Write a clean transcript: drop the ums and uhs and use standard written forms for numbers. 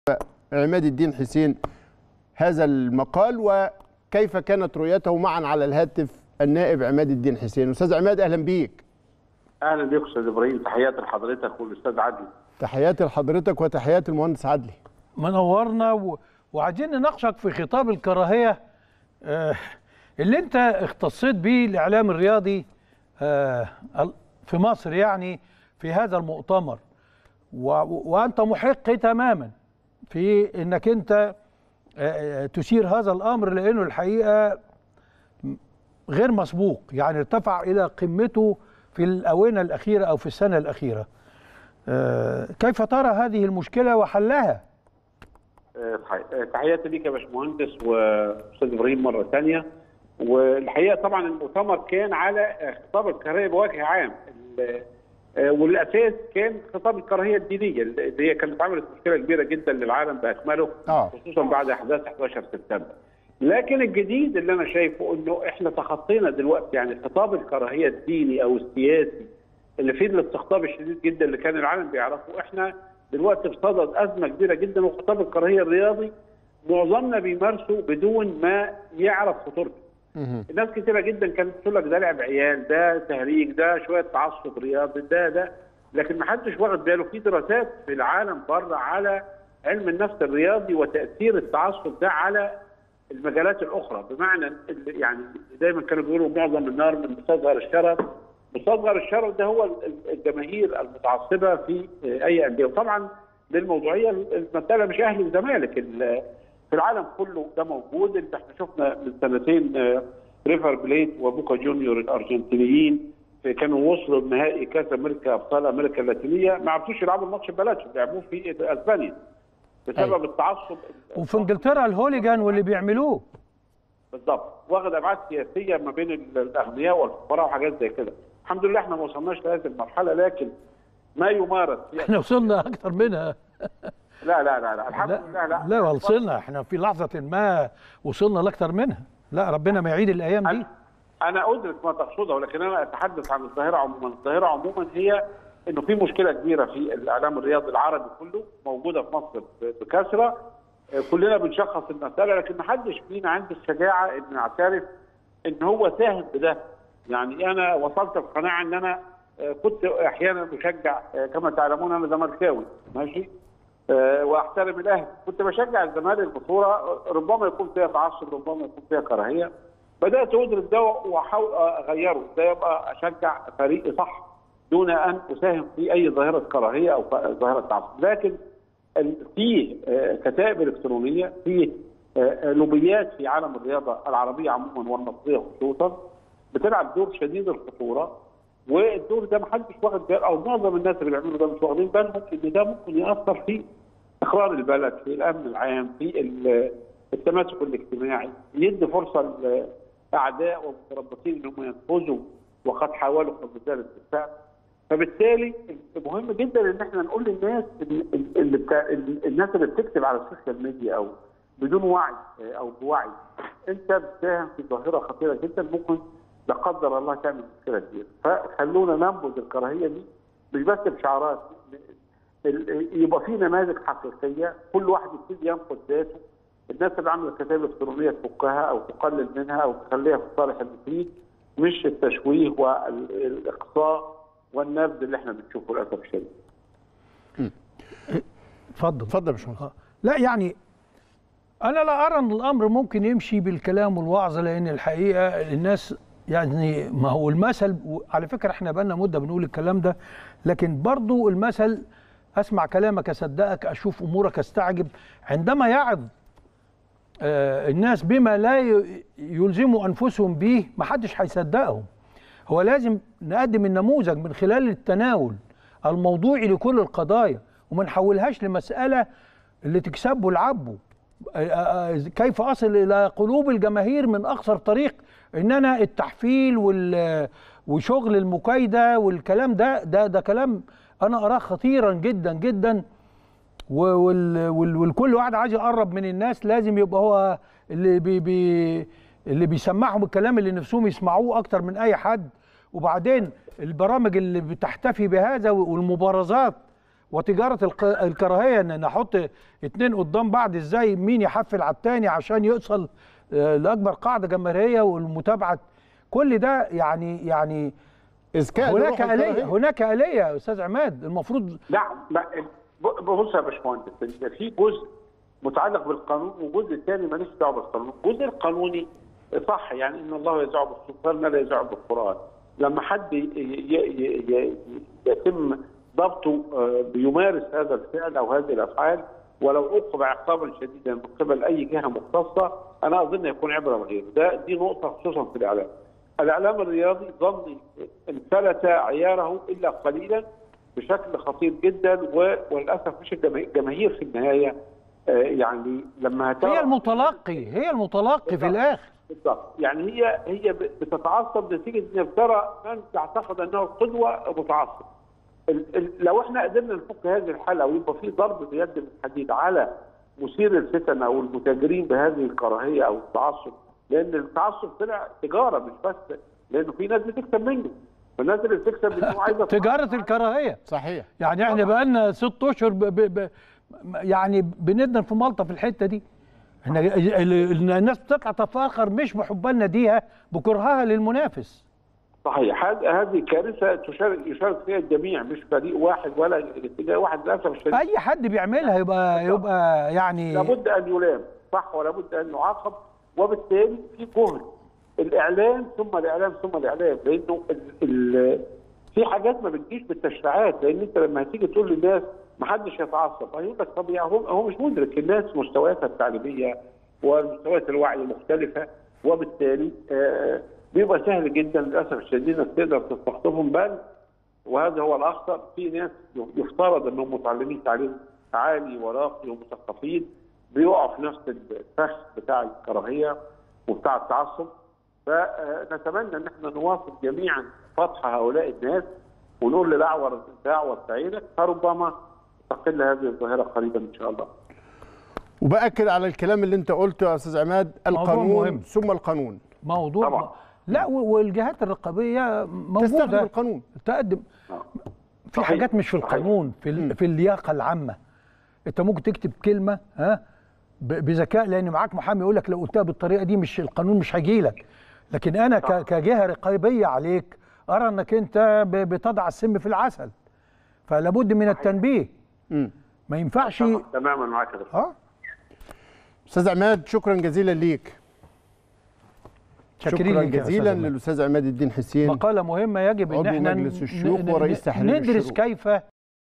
عماد الدين حسين هذا المقال، وكيف كانت رؤيته معا على الهاتف النائب عماد الدين حسين. أستاذ عماد أهلا بيك. اهلا بيك استاذ ابراهيم، تحياتي لحضرتك والاستاذ عدلي. تحياتي لحضرتك وتحياتي المهندس عدلي. منورنا وعايزين نناقشك في خطاب الكراهيه اللي انت اختصيت بيه الاعلام الرياضي في مصر، يعني في هذا المؤتمر، وانت محق تماما في انك انت تثير هذا الامر، لانه الحقيقه غير مسبوق، يعني ارتفع الى قمته في الاونه الاخيره او في السنه الاخيره. كيف ترى هذه المشكله وحلها؟ تحياتي ليك يا باشمهندس واستاذ ابراهيم مره ثانيه. والحقيقه طبعا المؤتمر كان على خطاب الكراهيه بوجه عام، والاساس كان خطاب الكراهيه الدينيه اللي هي كانت عملت مشكله كبيره جدا للعالم باكمله، خصوصا بعد احداث 11 سبتمبر. لكن الجديد اللي انا شايفه انه احنا تخطينا دلوقتي يعني خطاب الكراهيه الديني او السياسي اللي فيه الاستقطاب الشديد جدا اللي كان العالم بيعرفه. احنا دلوقتي بصدد ازمه كبيره جدا، وخطاب الكراهيه الرياضي معظمنا بيمارسه بدون ما يعرف خطورته. الناس كثيره جدا كانت تقول لك ده لعب عيال، ده تهريج، ده شويه تعصب رياضي، ده لكن ما حدش واخد باله. في دراسات في العالم بره على علم النفس الرياضي وتاثير التعصب ده على المجالات الاخرى، بمعنى يعني دايما كانوا بيقولوا معظم النار من مستصغر الشرر. مستصغر الشرر ده هو الجماهير المتعصبه في اي انديه. وطبعا للموضوعيه المساله مش اهلي وزمالك، في العالم كله ده موجود. احنا شفنا من سنتين ريفر بليت وبوكا جونيور الارجنتينيين كانوا وصلوا لنهائي كاس امريكا، ابطال امريكا اللاتينيه، ما عرفوش يلعبوا الماتش ببلدهم، لعبوه في اسبانيا بسبب التعصب. وفي انجلترا الهوليجان واللي بيعملوه بالضبط واخد ابعاد سياسيه ما بين الاغنياء والفقراء وحاجات زي كده. الحمد لله احنا ما وصلناش لهذه المرحله، لكن ما يمارس احنا وصلنا اكثر منها. لا الحمد لله. لا وصلنا، احنا في لحظه ما وصلنا لاكثر منها. لا ربنا ما يعيد الايام دي. انا ادرك ما تقصده، ولكن انا اتحدث عن الظاهره عموما. الظاهره عموما هي انه في مشكله كبيره في الاعلام الرياضي العربي كله موجوده في مصر بكثره. كلنا بنشخص المساله، لكن ما حدش فينا عنده الشجاعه ان يعترف ان هو ساهم بده. يعني انا وصلت القناعه ان انا كنت احيانا بشجع، كما تعلمون انا زملكاوي ماشي، واحترم الاهلي. كنت بشجع الزمالك بصوره ربما يكون فيها تعصب، ربما يكون فيها كراهيه. بدات ادرك ده واحاول اغيره، ده يبقى اشجع فريقي صح دون ان اساهم في اي ظاهره كراهيه او ظاهره تعصب. لكن فيه كتائب الكترونيه، فيه لوبيات في عالم الرياضه العربيه عموما والمصريه خصوصا بتلعب دور شديد الخطوره، والدور ده ما حدش واخد باله، او معظم الناس اللي بيعملوا ده مش واخدين بالهم ان ده ممكن ياثر في استقرار البلد، في الامن العام، في التماسك الاجتماعي، يدي فرصه لاعداء ومتربصين انهم ينفذوا وقد حاولوا قبل ذلك بالفعل. فبالتالي مهم جدا ان احنا نقول للناس الناس اللي بتكتب على السوشيال ميديا او بدون وعي او بوعي، انت بتساهم في ظاهره خطيره جدا ممكن لا قدر الله تعمل مشكله كبيره. فخلونا ننبذ الكراهيه دي مش بس بشعارات، يبقى في نماذج حقيقيه، كل واحد يبتدي ينقد ذاته. الناس اللي عامله كتابه الكترونيه تفكها او تقلل منها او تخليها في صالح المفيد، مش التشويه والاقصاء والنبذ اللي احنا بنشوفه للاسف الشديد. اتفضل يا باشمهندس. لا يعني انا لا ارى ان الامر ممكن يمشي بالكلام والوعظ، لان الحقيقه الناس يعني ما هو المثل، على فكره احنا بقالنا مده بنقول الكلام ده، لكن برضو المثل اسمع كلامك اصدقك، اشوف امورك استعجب. عندما يعظ الناس بما لا يلزموا انفسهم به ما حدش هيصدقهم. هو لازم نقدم النموذج من خلال التناول الموضوعي لكل القضايا، وما نحولهاش لمساله اللي تكسبه العبه. كيف اصل الى قلوب الجماهير من اقصر طريق؟ ان انا التحفيل وشغل المكايده والكلام ده كلام انا اراه خطيرا جدا جدا، والكل واحد عايز يقرب من الناس لازم يبقى هو اللي بيسمعهم الكلام اللي نفسهم يسمعوه اكتر من اي حد. وبعدين البرامج اللي بتحتفي بهذا والمبارزات وتجاره الكراهيه، ان نحط اتنين قدام بعض ازاي، مين يحفل على الثاني عشان يوصل لاكبر قاعده جماهيريه والمتابعه. كل ده يعني هناك آلية يا استاذ عماد المفروض. لا بص يا باشمهندس، انت في جزء متعلق بالقانون وجزء ثاني ماليش دعوه بالقانون. الجزء القانوني صح، يعني ان الله يزع بالسلطان ما لا يزع بالقران. لما حد يتم ضبطه بيمارس هذا الفعل او هذه الافعال ولو عوقب عقابا شديدا من قبل اي جهه مختصه، انا اظن يكون عبره لغيره. دي نقطه خصوصا في الاعلام. الاعلام الرياضي ظني انفلت عياره الا قليلا بشكل خطير جدا، وللاسف مش الجماهير في النهايه يعني لما هي المتلقي في الاخر. بالضبط، يعني هي بتتعصب نتيجه ان ترى من تعتقد انه قدوه متعصب. لو احنا قدرنا نفك هذه الحاله ويبقى في ضرب بيد من الحديد على مثير الفتن او المتاجرين بهذه الكراهيه او التعصب، لان التعصب طلع تجاره مش بس، لانه في ناس بتكسب منه، فالناس اللي بتكسب منه عايزه تجاره الكراهيه. صحيح. يعني احنا بقى لنا 6 اشهر يعني بندن في مالطا في الحته دي. احنا الناس بتطلع تفاخر مش بحبها لناديها، بكرهها للمنافس. صحيح، هذه كارثه يشارك فيها الجميع، مش فريق واحد ولا اتجاه واحد للاسف الشديد. اي حد بيعملها يبقى يعني لابد ان يلام، صح، ولابد ان يعاقب. وبالتالي في جهد الاعلام ثم الاعلام ثم الاعلام، لانه في حاجات ما بتجيش بالتشريعات. لان انت لما هتيجي تقول للناس ما حدش يتعصب، هيقول لك طب هو مش مدرك. الناس مستوياتها التعليميه ومستويات الوعي مختلفه، وبالتالي بيبقى سهل جدا للاسف الشديد انك تقدر تستقطبهم. بل وهذا هو الاخطر، في ناس يفترض انهم متعلمين تعليم عالي وراقي ومثقفين بيقعوا في نفس الفخ بتاع الكراهيه وبتاع التعصب. فنتمنى ان احنا نواصل جميعا فتح هؤلاء الناس ونقول للأعور عينك، فربما تقل هذه الظاهره قريبا ان شاء الله. وبأكد على الكلام اللي انت قلته يا استاذ عماد، القانون ثم القانون. موضوع طبعا. لا والجهات الرقابيه موجوده تستخدم القانون، تقدم في حاجات مش في القانون، في اللياقه العامه. انت ممكن تكتب كلمه بذكاء، لان معاك محامي يقول لك لو قلتها بالطريقه دي مش القانون مش هيجي لك. لكن انا كجهه رقابيه عليك ارى انك انت بتضع السم في العسل، فلا بد من التنبيه. ما ينفعش. تماما معاك يا دكتور. استاذ عماد شكرا جزيلا ليك. شكرا جزيلا للاستاذ عماد الدين حسين، مقاله مهمه يجب ان احنا مجلس الشيوخ ورئيس تحرير ندرس الشروق. كيف